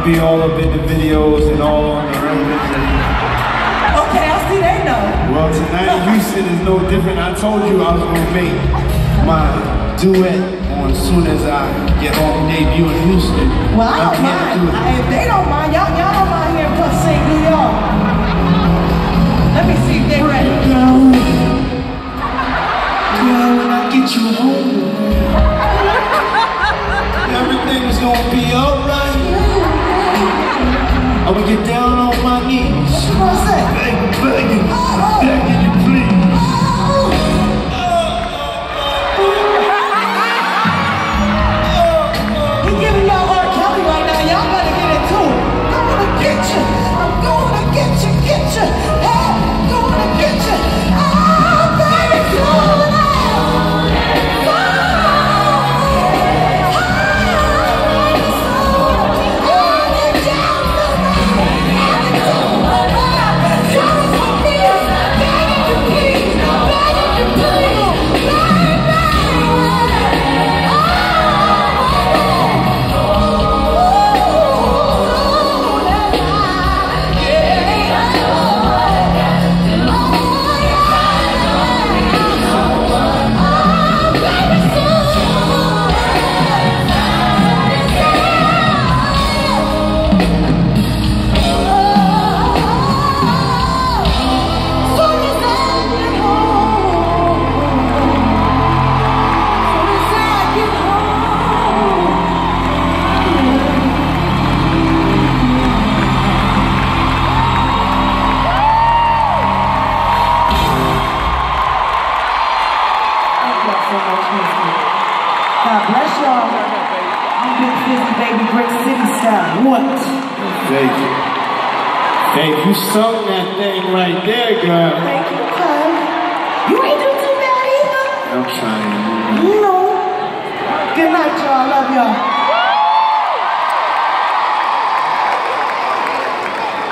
I'll be all up in the videos and all on the records. Okay, I see they know. Well, tonight Houston is no different. I told you I was gonna make my duet on as soon as I get home debut in Houston. Well, I don't mind. If they don't mind, y'all don't mind hearing us sing New York. Let me see if they're ready. Girl, when I get you home, everything's gonna be alright. I will get down on my knees. What's that? Begging you, please. He's giving y'all R. Kelly right now. Y'all better get into it. I'm gonna get you. I'm gonna get you. Hey, I'm gonna get you. Oh, baby, God bless y'all. I'm Big Fizzy, baby, Brick City style. What? Thank you. Hey, you sung that thing right there, girl. Thank you, cuz. You ain't do too bad either. I'm trying. You know. Good night, y'all. Love y'all.